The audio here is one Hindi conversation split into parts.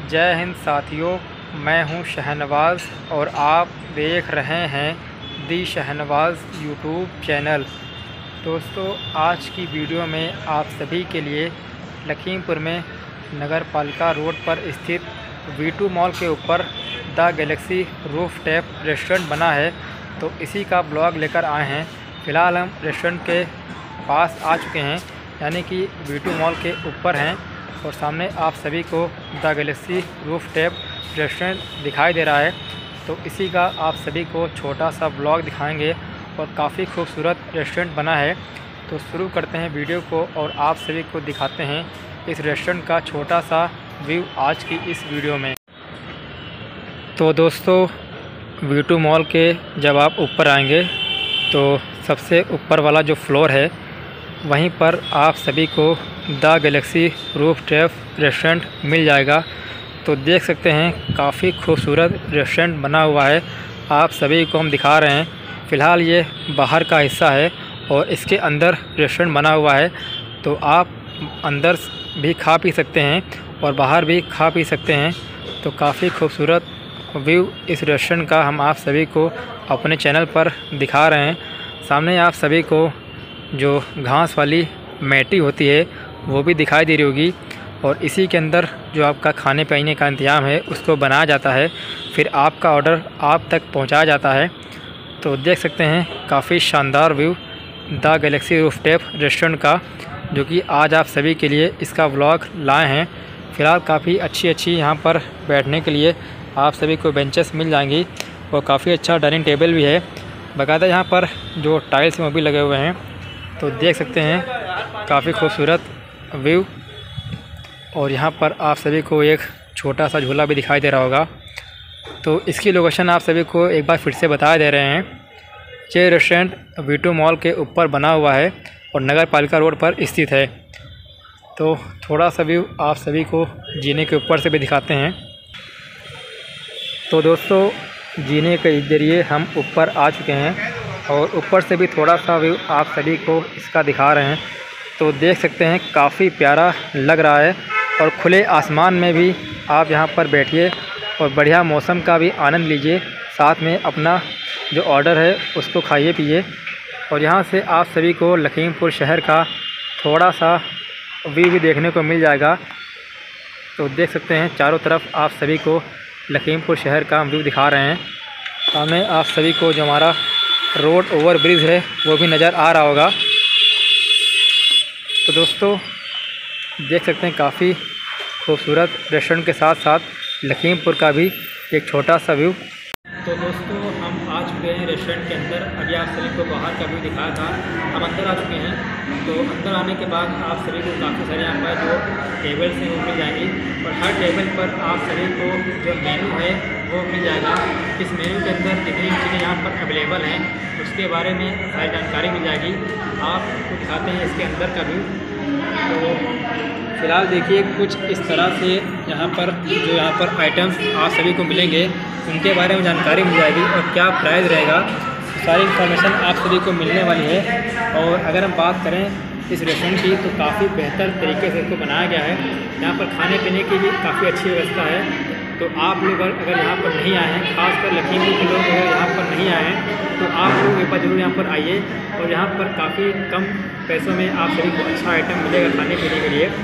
जय हिंद साथियों, मैं हूं शहनवाज़ और आप देख रहे हैं दी शहनवाज़ यूट्यूब चैनल। दोस्तों, आज की वीडियो में आप सभी के लिए लखीमपुर में नगर पालिका रोड पर स्थित V2 मॉल के ऊपर the Galaxy rooftop restaurant बना है, तो इसी का ब्लॉग लेकर आए हैं। फ़िलहाल हम रेस्टोरेंट के पास आ चुके हैं, यानी कि V2 मॉल के ऊपर हैं और सामने आप सभी को the Galaxy rooftop restaurant दिखाई दे रहा है। तो इसी का आप सभी को छोटा सा ब्लॉग दिखाएंगे और काफ़ी खूबसूरत रेस्टोरेंट बना है। तो शुरू करते हैं वीडियो को और आप सभी को दिखाते हैं इस रेस्टोरेंट का छोटा सा व्यू आज की इस वीडियो में। तो दोस्तों, V2 मॉल के जब आप ऊपर आएंगे तो सबसे ऊपर वाला जो फ्लोर है वहीं पर आप सभी को the Galaxy rooftop restaurant मिल जाएगा। तो देख सकते हैं काफ़ी खूबसूरत रेस्टोरेंट बना हुआ है, आप सभी को हम दिखा रहे हैं। फ़िलहाल ये बाहर का हिस्सा है और इसके अंदर रेस्टोरेंट बना हुआ है, तो आप अंदर भी खा पी सकते हैं और बाहर भी खा पी सकते हैं। तो काफ़ी खूबसूरत व्यू इस रेस्टोरेंट का हम आप सभी को अपने चैनल पर दिखा रहे हैं। सामने आप सभी को जो घास वाली मैटी होती है वो भी दिखाई दे रही होगी और इसी के अंदर जो आपका खाने पीने का इंतज़ाम है उसको बनाया जाता है, फिर आपका ऑर्डर आप तक पहुंचाया जाता है। तो देख सकते हैं काफ़ी शानदार view the Galaxy rooftop restaurant का, जो कि आज आप सभी के लिए इसका व्लॉग लाए हैं। फ़िलहाल काफ़ी अच्छी यहाँ पर बैठने के लिए आप सभी को बेंचेस मिल जाएंगी और काफ़ी अच्छा डाइनिंग टेबल भी है। बाकायदा यहाँ पर जो टाइल्स हैं वो भी लगे हुए हैं। तो देख सकते हैं काफ़ी खूबसूरत व्यू और यहाँ पर आप सभी को एक छोटा सा झूला भी दिखाई दे रहा होगा। तो इसकी लोकेशन आप सभी को एक बार फिर से बता दे रहे हैं। ये रेस्टोरेंट V2 मॉल के ऊपर बना हुआ है और नगर पालिका रोड पर स्थित है। तो थोड़ा सा व्यू आप सभी को जीने के ऊपर से भी दिखाते हैं। तो दोस्तों, जीने के ज़रिए हम ऊपर आ चुके हैं और ऊपर से भी थोड़ा सा व्यू आप सभी को इसका दिखा रहे हैं। तो देख सकते हैं काफ़ी प्यारा लग रहा है और खुले आसमान में भी आप यहाँ पर बैठिए और बढ़िया मौसम का भी आनंद लीजिए, साथ में अपना जो ऑर्डर है उसको खाइए पिए। और यहाँ से आप सभी को लखीमपुर शहर का थोड़ा सा व्यू भी देखने को मिल जाएगा। तो देख सकते हैं चारों तरफ आप सभी को लखीमपुर शहर का व्यू दिखा रहे हैं। सामने आप सभी को जो हमारा रोड ओवर ब्रिज है वो भी नज़र आ रहा होगा। तो दोस्तों, देख सकते हैं काफ़ी खूबसूरत रेस्टोरेंट के साथ साथ लखीमपुर का भी एक छोटा सा व्यू। तो दोस्तों, हम आ चुके हैं रेस्टोरेंट के अंदर। अभी आप सभी को बाहर का व्यू दिखाया था, हम अंदर आ चुके हैं। तो अंदर आने के बाद आप सभी को काफ़ी सारे यहाँ पर जो टेबल्स हैं वो मिल जाएंगी और हर टेबल पर आप सभी को जो मेनू है वो मिल जाएगा। इस मेनू के अंदर जितनी चीज़ें यहाँ पर अवेलेबल हैं उसके बारे में सारी जानकारी मिल जाएगी। आपको दिखाते हैं इसके अंदर का व्यू। तो फ़िलहाल देखिए कुछ इस तरह से यहाँ पर जो यहाँ पर आइटम्स आप सभी को मिलेंगे उनके बारे में जानकारी मिल जाएगी और क्या प्राइस रहेगा, सारी इन्फॉर्मेशन आप सभी को मिलने वाली है। और अगर हम बात करें इस रेस्टोरेंट की तो काफ़ी बेहतर तरीके से इसको बनाया गया है। यहाँ पर खाने पीने की भी काफ़ी अच्छी व्यवस्था है। तो आप लोग अगर यहाँ पर नहीं आए हैं, खासकर लखीमपुर के लोग अगर यहाँ पर नहीं आए हैं तो आप लोग एक बार ज़रूर यहाँ पर आइए और यहाँ पर काफ़ी कम पैसों में आप सभी को अच्छा आइटम मिलेगा खाने पीने के लिए।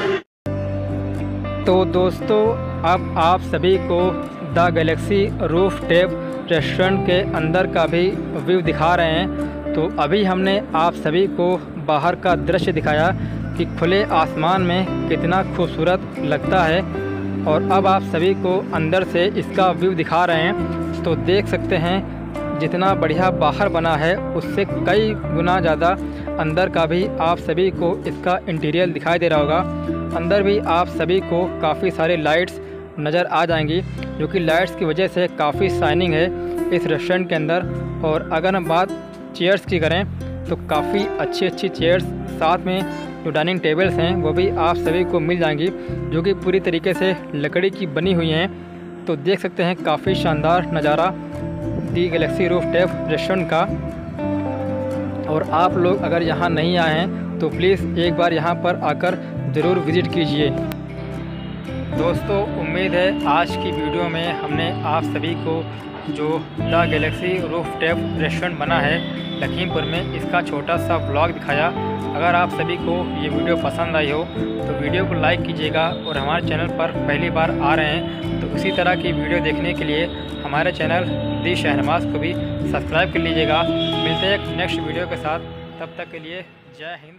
तो दोस्तों, अब आप सभी को the Galaxy rooftop restaurant के अंदर का भी व्यू दिखा रहे हैं। तो अभी हमने आप सभी को बाहर का दृश्य दिखाया कि खुले आसमान में कितना खूबसूरत लगता है और अब आप सभी को अंदर से इसका व्यू दिखा रहे हैं। तो देख सकते हैं जितना बढ़िया बाहर बना है उससे कई गुना ज़्यादा अंदर का भी आप सभी को इसका इंटीरियर दिखाई दे रहा होगा। अंदर भी आप सभी को काफ़ी सारी लाइट्स नज़र आ जाएंगी, जो कि लाइट्स की वजह से काफ़ी शाइनिंग है इस रेस्टोरेंट के अंदर। और अगर हम बात चेयर्स की करें तो काफ़ी अच्छी चेयर्स, साथ में जो डाइनिंग टेबल्स हैं वो भी आप सभी को मिल जाएंगी, जो कि पूरी तरीके से लकड़ी की बनी हुई हैं। तो देख सकते हैं काफ़ी शानदार नज़ारा the Galaxy rooftop restaurant का। और आप लोग अगर यहाँ नहीं आए हैं तो प्लीज़ एक बार यहाँ पर आकर ज़रूर विज़िट कीजिए। दोस्तों उम्मीद है आज की वीडियो में हमने आप सभी को जो the Galaxy rooftop restaurant बना है लखीमपुर में, इसका छोटा सा ब्लॉग दिखाया। अगर आप सभी को ये वीडियो पसंद आई हो तो वीडियो को लाइक कीजिएगा और हमारे चैनल पर पहली बार आ रहे हैं तो इसी तरह की वीडियो देखने के लिए हमारे चैनल दी शहनवाज को भी सब्सक्राइब कर लीजिएगा। मिलते हैं एक नेक्स्ट वीडियो के साथ, तब तक के लिए जय हिंद।